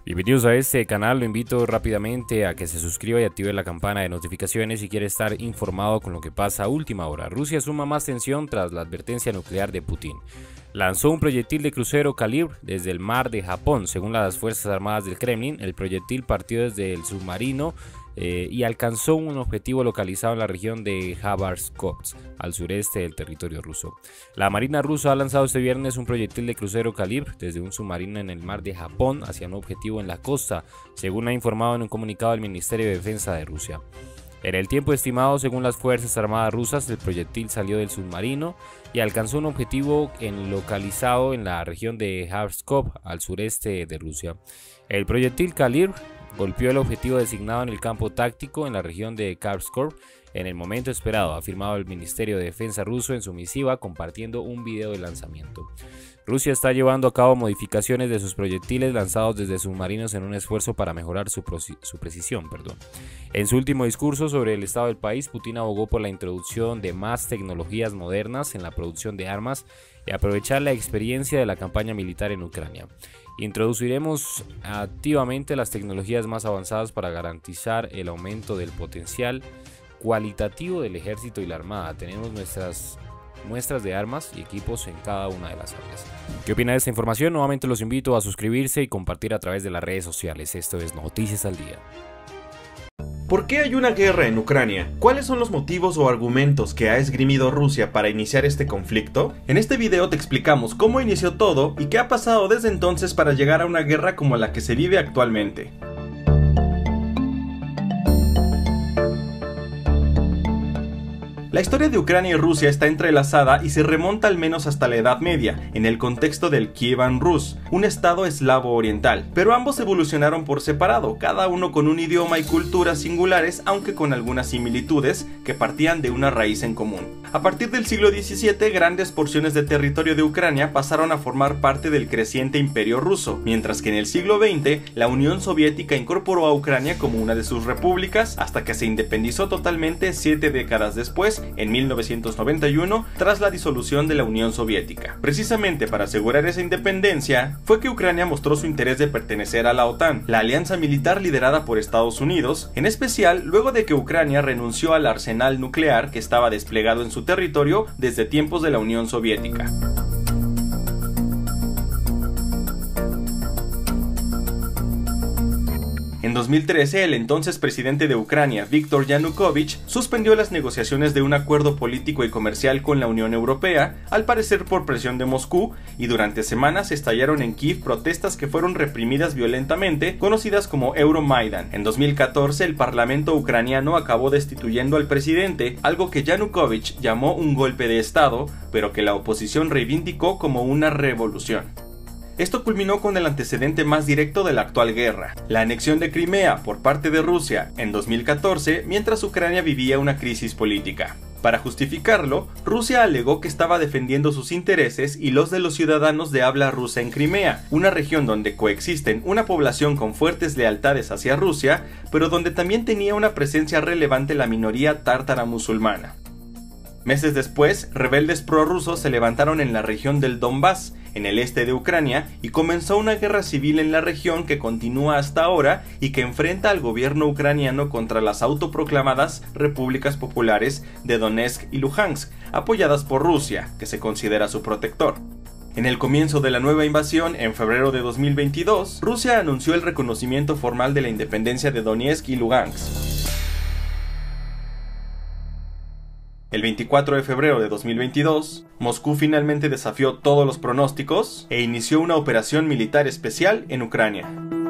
Bienvenidos a este canal, lo invito rápidamente a que se suscriba y active la campana de notificaciones si quiere estar informado con lo que pasa a última hora. Rusia suma más tensión tras la advertencia nuclear de Putin. Lanzó un proyectil de crucero calibre desde el mar de Japón. Según las Fuerzas Armadas del Kremlin, el proyectil partió desde el submarino y alcanzó un objetivo localizado en la región de Khabarovsk, al sureste del territorio ruso. La Marina rusa ha lanzado este viernes un proyectil de crucero calibre desde un submarino en el mar de Japón hacia un objetivo en la costa, según ha informado en un comunicado el Ministerio de Defensa de Rusia. En el tiempo estimado, según las Fuerzas Armadas rusas, el proyectil salió del submarino y alcanzó un objetivo localizado en la región de Khabarovsk, al sureste de Rusia. El proyectil calibre golpeó el objetivo designado en el campo táctico en la región de Khabarovsk en el momento esperado, ha afirmado el Ministerio de Defensa ruso en su misiva, compartiendo un video de lanzamiento. Rusia está llevando a cabo modificaciones de sus proyectiles lanzados desde submarinos en un esfuerzo para mejorar su precisión. En su último discurso sobre el estado del país, Putin abogó por la introducción de más tecnologías modernas en la producción de armas y aprovechar la experiencia de la campaña militar en Ucrania. Introduciremos activamente las tecnologías más avanzadas para garantizar el aumento del potencial cualitativo del ejército y la armada. Tenemos nuestras muestras de armas y equipos en cada una de las áreas. ¿Qué opina de esta información? Nuevamente los invito a suscribirse y compartir a través de las redes sociales. Esto es Noticias al Día. ¿Por qué hay una guerra en Ucrania? ¿Cuáles son los motivos o argumentos que ha esgrimido Rusia para iniciar este conflicto? En este video te explicamos cómo inició todo y qué ha pasado desde entonces para llegar a una guerra como la que se vive actualmente. La historia de Ucrania y Rusia está entrelazada y se remonta al menos hasta la Edad Media, en el contexto del Kievan Rus, un estado eslavo oriental, pero ambos evolucionaron por separado, cada uno con un idioma y cultura singulares, aunque con algunas similitudes que partían de una raíz en común. A partir del siglo XVII, grandes porciones de territorio de Ucrania pasaron a formar parte del creciente imperio ruso, mientras que en el siglo XX, la Unión Soviética incorporó a Ucrania como una de sus repúblicas, hasta que se independizó totalmente 7 décadas después, en 1991, tras la disolución de la Unión Soviética. Precisamente para asegurar esa independencia, fue que Ucrania mostró su interés de pertenecer a la OTAN, la alianza militar liderada por Estados Unidos, en especial luego de que Ucrania renunció al arsenal nuclear que estaba desplegado en su territorio desde tiempos de la Unión Soviética. En 2013, el entonces presidente de Ucrania, Viktor Yanukovych, suspendió las negociaciones de un acuerdo político y comercial con la Unión Europea, al parecer por presión de Moscú, y durante semanas estallaron en Kiev protestas que fueron reprimidas violentamente, conocidas como Euromaidan. En 2014, el parlamento ucraniano acabó destituyendo al presidente, algo que Yanukovych llamó un golpe de estado, pero que la oposición reivindicó como una revolución. Esto culminó con el antecedente más directo de la actual guerra, la anexión de Crimea por parte de Rusia en 2014, mientras Ucrania vivía una crisis política. Para justificarlo, Rusia alegó que estaba defendiendo sus intereses y los de los ciudadanos de habla rusa en Crimea, una región donde coexisten una población con fuertes lealtades hacia Rusia, pero donde también tenía una presencia relevante la minoría tártara musulmana. Meses después, rebeldes prorrusos se levantaron en la región del Donbass, en el este de Ucrania, y comenzó una guerra civil en la región que continúa hasta ahora y que enfrenta al gobierno ucraniano contra las autoproclamadas repúblicas populares de Donetsk y Luhansk, apoyadas por Rusia, que se considera su protector. En el comienzo de la nueva invasión, en febrero de 2022, Rusia anunció el reconocimiento formal de la independencia de Donetsk y Luhansk. El 24 de febrero de 2022, Moscú finalmente desafió todos los pronósticos e inició una operación militar especial en Ucrania.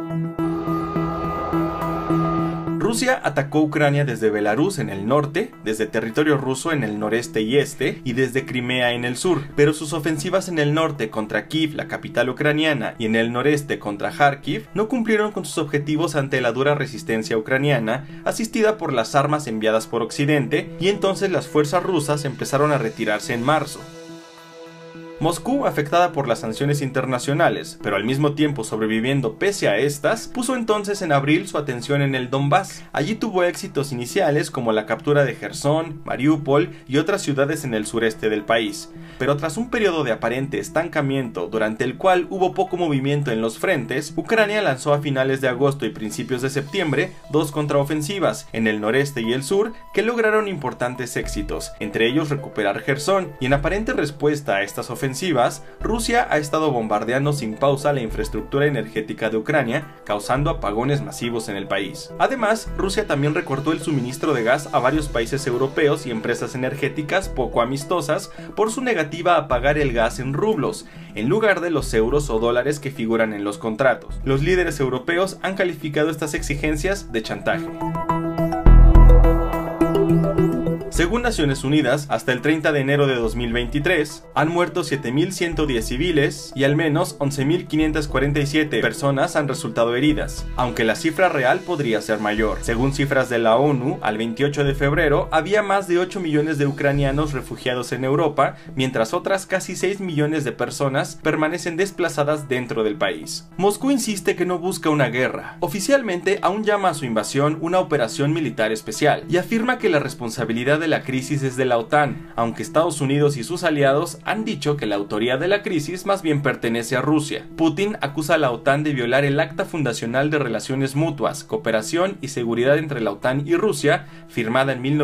Rusia atacó Ucrania desde Belarus en el norte, desde territorio ruso en el noreste y este, y desde Crimea en el sur, pero sus ofensivas en el norte contra Kiev, la capital ucraniana, y en el noreste contra Kharkiv, no cumplieron con sus objetivos ante la dura resistencia ucraniana, asistida por las armas enviadas por Occidente, y entonces las fuerzas rusas empezaron a retirarse en marzo. Moscú, afectada por las sanciones internacionales, pero al mismo tiempo sobreviviendo pese a estas, puso entonces en abril su atención en el Donbass. Allí tuvo éxitos iniciales como la captura de Jersón, Mariupol y otras ciudades en el sureste del país. Pero tras un periodo de aparente estancamiento durante el cual hubo poco movimiento en los frentes, Ucrania lanzó a finales de agosto y principios de septiembre 2 contraofensivas en el noreste y el sur que lograron importantes éxitos, entre ellos recuperar Jersón, y en aparente respuesta a estas ofensivas, Rusia ha estado bombardeando sin pausa la infraestructura energética de Ucrania, causando apagones masivos en el país. Además, Rusia también recortó el suministro de gas a varios países europeos y empresas energéticas poco amistosas por su negativa a pagar el gas en rublos, en lugar de los euros o dólares que figuran en los contratos. Los líderes europeos han calificado estas exigencias de chantaje. Según Naciones Unidas, hasta el 30 de enero de 2023, han muerto 7.110 civiles y al menos 11.547 personas han resultado heridas, aunque la cifra real podría ser mayor. Según cifras de la ONU, al 28 de febrero había más de 8 millones de ucranianos refugiados en Europa, mientras otras casi 6 millones de personas permanecen desplazadas dentro del país. Moscú insiste que no busca una guerra. Oficialmente aún llama a su invasión una operación militar especial y afirma que la responsabilidad de la crisis es de la OTAN, aunque Estados Unidos y sus aliados han dicho que la autoría de la crisis más bien pertenece a Rusia. Putin acusa a la OTAN de violar el Acta Fundacional de Relaciones Mutuas, Cooperación y Seguridad entre la OTAN y Rusia, firmada en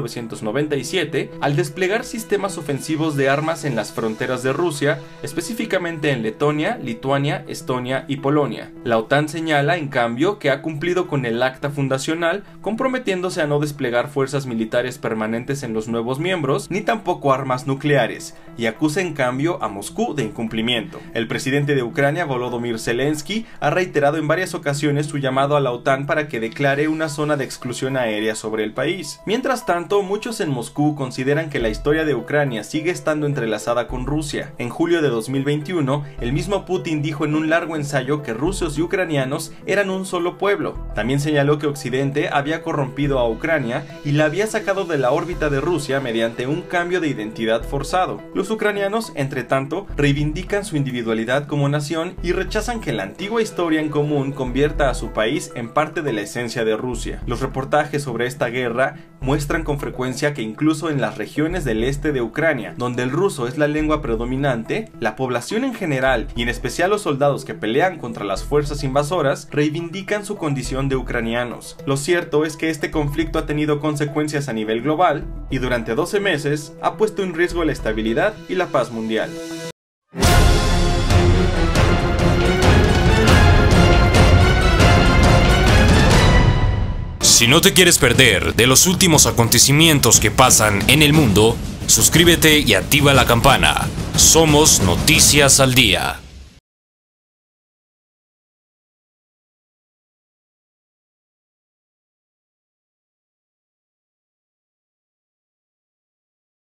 1997, al desplegar sistemas ofensivos de armas en las fronteras de Rusia, específicamente en Letonia, Lituania, Estonia y Polonia. La OTAN señala, en cambio, que ha cumplido con el Acta Fundacional, comprometiéndose a no desplegar fuerzas militares permanentes en los nuevos miembros, ni tampoco armas nucleares, y acusa en cambio a Moscú de incumplimiento. El presidente de Ucrania, Volodymyr Zelensky, ha reiterado en varias ocasiones su llamado a la OTAN para que declare una zona de exclusión aérea sobre el país. Mientras tanto, muchos en Moscú consideran que la historia de Ucrania sigue estando entrelazada con Rusia. En julio de 2021, el mismo Putin dijo en un largo ensayo que rusos y ucranianos eran un solo pueblo. También señaló que Occidente había corrompido a Ucrania y la había sacado de la órbita de Rusia mediante un cambio de identidad forzado. Los ucranianos, entre tanto, reivindican su individualidad como nación y rechazan que la antigua historia en común convierta a su país en parte de la esencia de Rusia. Los reportajes sobre esta guerra muestran con frecuencia que incluso en las regiones del este de Ucrania, donde el ruso es la lengua predominante, la población en general, y en especial los soldados que pelean contra las fuerzas invasoras, reivindican su condición de ucranianos. Lo cierto es que este conflicto ha tenido consecuencias a nivel global, y durante 12 meses ha puesto en riesgo la estabilidad y la paz mundial. Si no te quieres perder de los últimos acontecimientos que pasan en el mundo, suscríbete y activa la campana. Somos Noticias al Día.